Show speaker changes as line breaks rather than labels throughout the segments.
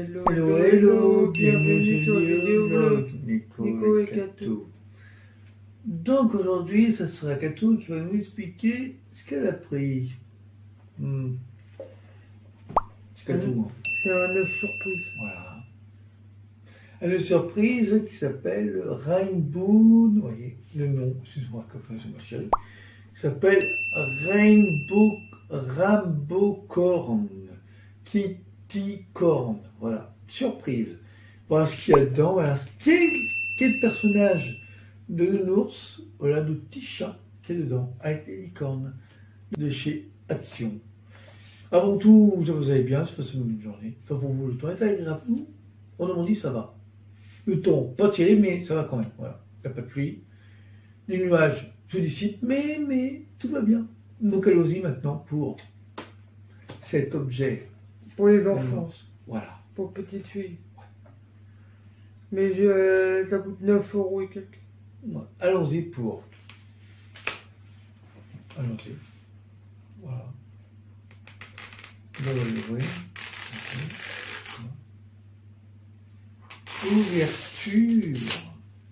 Hello,
Hello, hello, bienvenue sur le vidéoblog Nico et Kato. Donc aujourd'hui, ça sera Kato qui va nous expliquer ce qu'elle a pris. C'est Kato.
C'est un œuf surprise.
Voilà. Un œuf surprise qui s'appelle Rainbow. Vous voyez le nom, excuse-moi, c'est ma chérie. Il s'appelle Rainbow Corn. Kitty Corn. Voilà. Surprise. Voilà ce qu'il y a dedans. Voilà quel personnage de nounours, voilà, de petit chat qui est dedans, avec les licornes de chez Action. Avant tout, vous allez bien, c'est passé une bonne journée. Enfin, pour vous, le temps est agréable. Nous, on a dit ça va. Le temps, pas terrible, mais ça va quand même. Voilà. Il n'y a pas de pluie. Les nuages se dissipent, mais tout va bien. Donc, allons-y maintenant pour cet objet.
Pour les enfants.
Voilà.
Pour petites filles. Mais ça coûte 9 € et quelques.
Allons-y pour. Allons-y. Voilà. Ouverture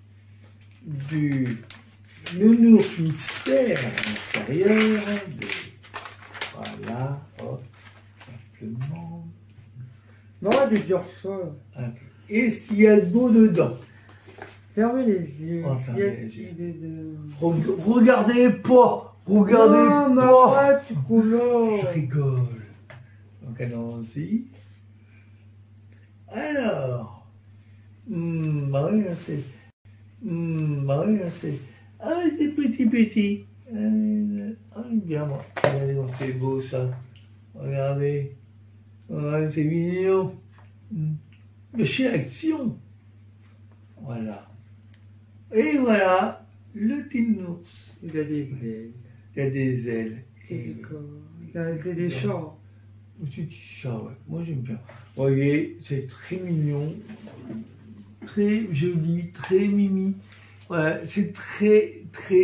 du nounours mystère à l'intérieur. Voilà. Hop. Simplement.
Non, tu dire ça.
Est-ce qu'il y a de beau dedans?
Fermez les yeux.
Regardez pas. Regardez
non,
pas.
Tu colores.
Je rigole. Donc allons-y. Alors. Bah oui, c'est. Ah oui, c'est petit. Bien moi. Regardez comme c'est beau ça. Regardez. Ouais, c'est mignon. De chez Action. Voilà. Et voilà, le petit ours.
Il a des ailes.
Il a des ailes.
Il a des chats.
Un petit chat, ouais. Moi j'aime bien. Vous voyez, c'est très mignon. Très joli, très mimi. Voilà, c'est très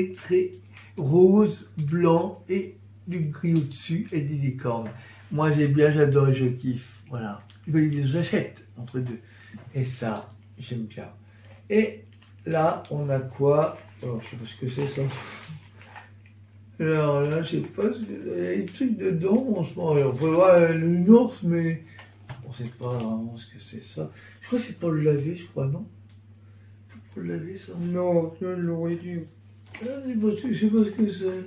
rose, blanc et du gris au-dessus et des licornes. Moi j'adore, je kiffe. Voilà. J'achète entre deux. Et ça, j'aime bien. Et là, on a quoi? Alors, je sais pas ce que c'est ça. Alors là, je sais pas, il y a des trucs dedans en ce moment. On peut voir le nounours, mais on sait pas vraiment ce que c'est ça. Je crois que c'est pour le laver, je crois, non? C'est pour le laver, ça?
Non, je l'aurais dit.
Ah, je sais pas ce que c'est.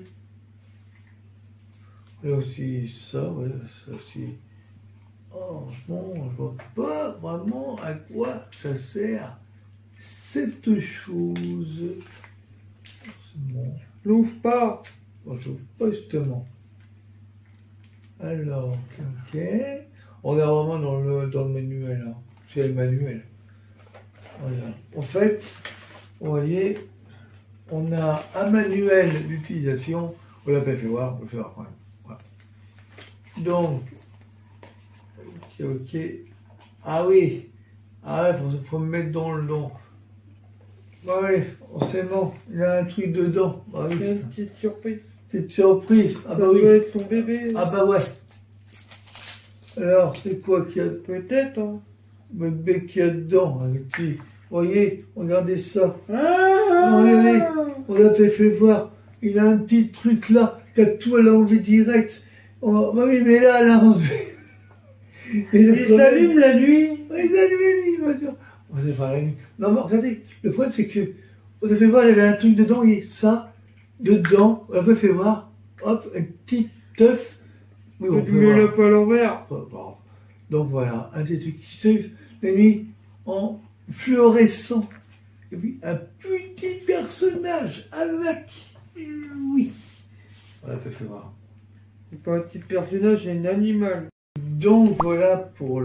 Là aussi, ça, ouais, ça aussi. Oh, franchement, je vois pas vraiment à quoi ça sert cette chose. C'est bon.
L'ouvre pas.
Bon, je l'ouvre pas justement. Alors, ok. On regarde vraiment dans le manuel. Hein. C'est le manuel. Voilà. En fait, vous voyez, on a un manuel d'utilisation. On l'a pas fait voir, on peut le faire quand même. Voilà. Donc, ok. Ah oui. Ah ouais, faut me mettre dans le don. Ah oui, c'est bon. Il y a un truc dedans. Ah oui.
C'est une petite surprise.
Petite surprise. Ah bah oui.
Ça doit être ton bébé.
Ah bah ouais. Alors, c'est quoi qu'il y a?
Peut-être, hein.
Le bébé qu'il y a dedans. Vous voyez, regardez ça.
Ah,
regardez, on l'a fait voir. Il a un petit truc là, qui a tout à l'enlever direct. Oh, bah oui, mais là, là,
il s'allume la nuit.
Oui, il s'allume la nuit, bien sûr. On sait pas la nuit. Non, mais regardez, le problème c'est que, vous avez voir, il y avait un truc dedans, et ça, dedans, on l'a fait voir, hop, un petit œuf. Oui, on
tu mets le pas à l'envers.
Bon. Donc voilà, un des trucs qui s'allume la nuit en fluorescent. Et puis un petit personnage avec, oui. On l'a fait voir.
C'est pas un petit personnage, c'est un animal.
Donc voilà pour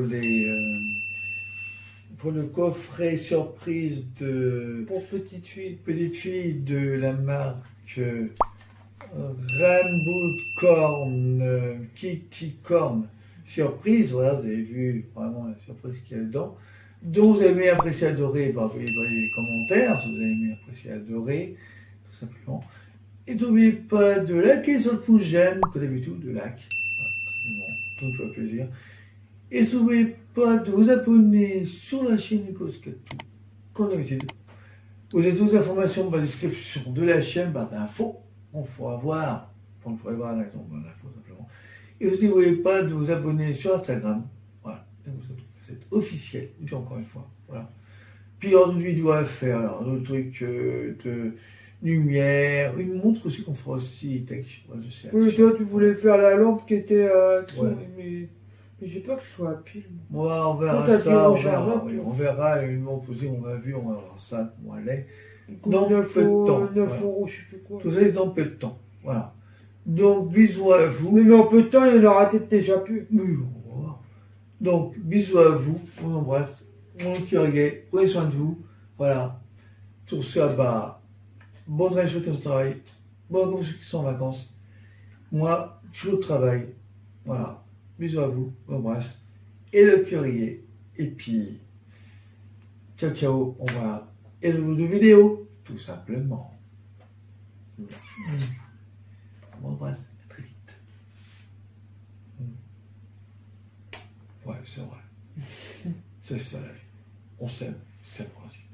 le coffret surprise de
pour petite fille
de la marque Rainbow Corn, Kitty Corn surprise. Voilà, vous avez vu vraiment la surprise qu'il y a dedans. Donc vous avez aimé, apprécié, adoré, bah, vous pouvez mettre les commentaires si vous avez aimé, apprécié, adoré, tout simplement. Et n'oubliez pas de liker sur le pouce j'aime, comme d'habitude, de like. Voilà, tout me fait plaisir. Et n'oubliez pas de vous abonner sur la chaîne Ecoscatou, comme d'habitude. Vous avez toutes les informations dans la description de la chaîne, d'infos. On pourra voir, on pourrait voir l'info simplement. Et aussi, n'oubliez pas de vous abonner sur Instagram. Voilà, c'est officiel, je dis encore une fois. Voilà. Puis il y aura d'autres vidéos à faire, alors, d'autres trucs de lumière, une montre aussi qu'on fera aussi tech. Ouais, je sais,
Oui, toi, tu voulais faire la lampe qui était.
Ouais.
Mais j'ai peur que je sois à pile.
Ouais, on verra
Toi, t'as
ça,
dit au
on verra,
jardin,
oui,
toi.
on verra une montre aussi, on a vu, on va voir ça, comment elle est.
Écoute,
Dans
9
peu de temps.
9
Voilà.
euros, je sais plus quoi.
Tout ça est dans peu de temps. Voilà. Donc, bisous à vous.
Mais en peu de temps, il y en aura peut-être déjà plus.
Oui, on va voir. Donc, bisous à vous. On vous embrasse. Mon cœur est gai. Prenez soin de vous. Voilà. Sur ce, bonne travail ceux qui sont au travail. Bonne pour ceux qui sont en vacances. Moi, je suis au travail. Voilà. Bisous à vous. On vous embrasse. Et le cœur est gai. Et puis, ciao, ciao. On va et de vidéos, tout simplement. On m'embrasse. À très vite. Ouais, c'est vrai. C'est ça la vie. On s'aime, c'est le principe.